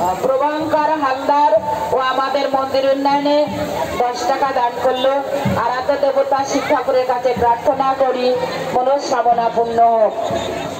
প্রভঙ্কর হালদার ও আমাদের মন্দির উন্নয়নে 10 টাকা দান করলো। আরাধ্য দেবতা শিব ঠাকুরের কাছে প্রার্থনা করি মনস্কামনা পূর্ণ হোক।